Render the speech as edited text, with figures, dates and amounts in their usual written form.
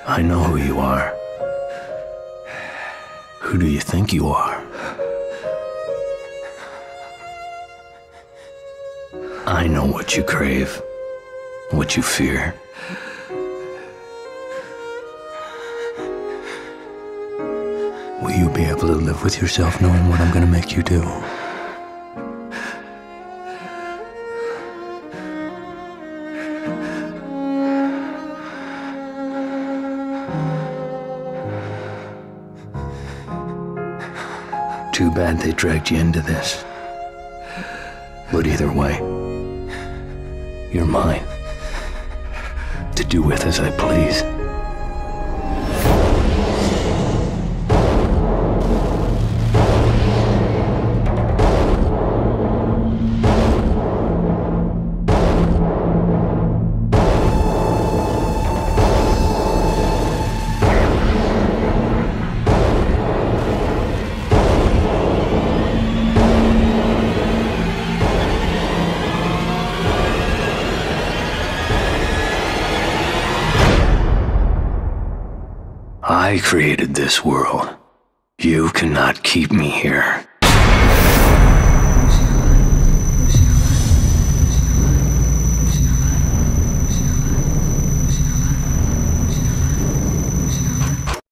I know who you are. Who do you think you are? I know what you crave, what you fear. Will you be able to live with yourself knowing what I'm gonna make you do? Too bad they dragged you into this. But either way, you're mine, to do with as I please. I created this world. You cannot keep me here.